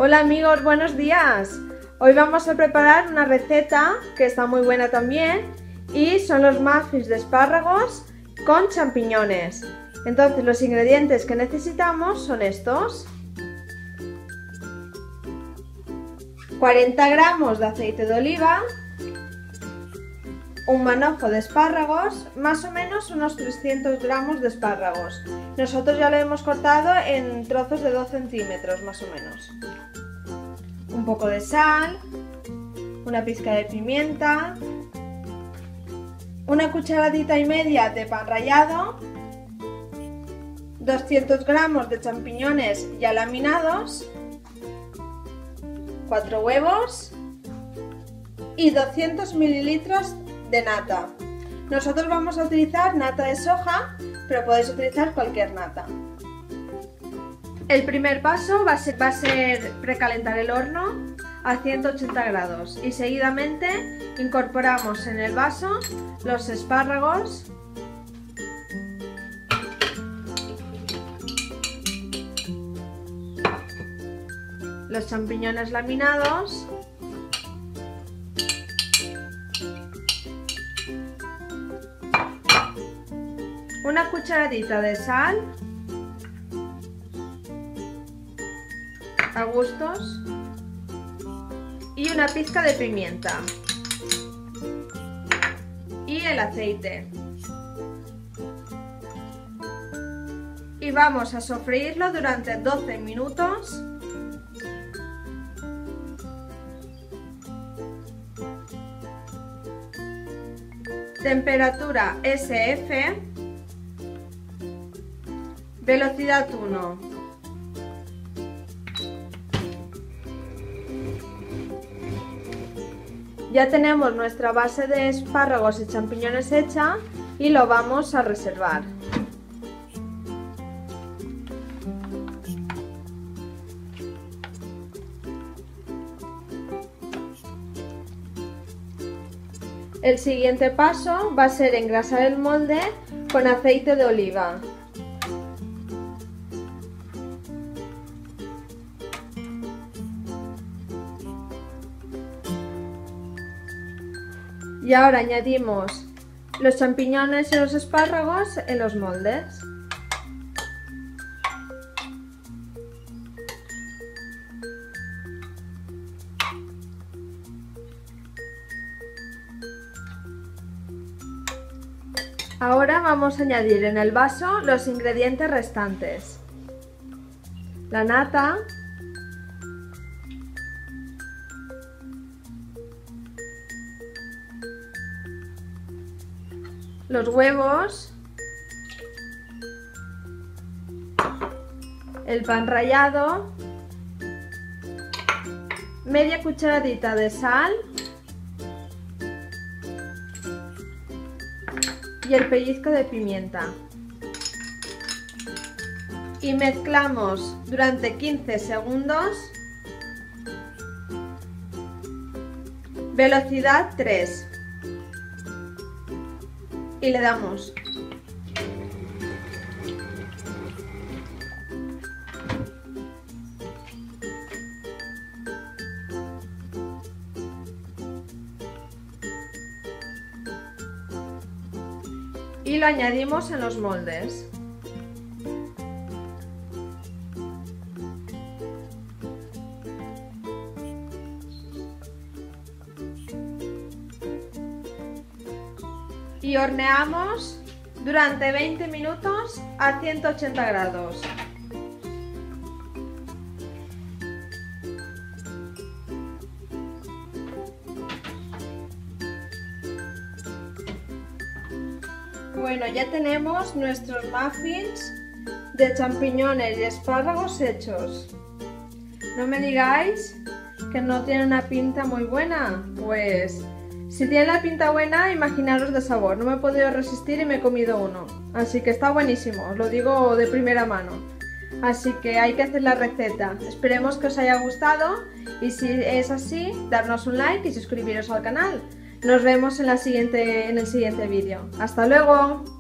Hola amigos, buenos días. Hoy vamos a preparar una receta que está muy buena también y son los muffins de espárragos con champiñones. Entonces los ingredientes que necesitamos son estos: 40 gramos de aceite de oliva, un manojo de espárragos, más o menos unos 300 gramos de espárragos. Nosotros ya lo hemos cortado en trozos de 2 centímetros más o menos. Un poco de sal, una pizca de pimienta, una cucharadita y media de pan rallado, 200 gramos de champiñones ya laminados, 4 huevos y 200 mililitros de nata. Nosotros vamos a utilizar nata de soja, pero podéis utilizar cualquier nata. El primer paso va a ser precalentar el horno a 180 grados y seguidamente incorporamos en el vaso los espárragos, los champiñones laminados, una cucharadita de sal a gustos y una pizca de pimienta y el aceite, y vamos a sofreírlo durante 12 minutos. Temperatura SF, velocidad 1. Ya tenemos nuestra base de espárragos y champiñones hecha y lo vamos a reservar. El siguiente paso va a ser engrasar el molde con aceite de oliva. Y ahora añadimos los champiñones y los espárragos en los moldes. Ahora vamos a añadir en el vaso los ingredientes restantes: la nata, los huevos, el pan rallado, media cucharadita de sal y el pellizco de pimienta. Y mezclamos durante 15 segundos, velocidad 3. Y le damos. Y lo añadimos en los moldes. Y horneamos durante 20 minutos a 180 grados. Bueno, ya tenemos nuestros muffins de champiñones y espárragos hechos. No me digáis que no tiene una pinta muy buena. Pues si tiene la pinta buena, imaginaros de sabor. No me he podido resistir y me he comido uno. Así que está buenísimo, os lo digo de primera mano. Así que hay que hacer la receta. Esperemos que os haya gustado y si es así, darnos un like y suscribiros al canal. Nos vemos en el siguiente vídeo. ¡Hasta luego!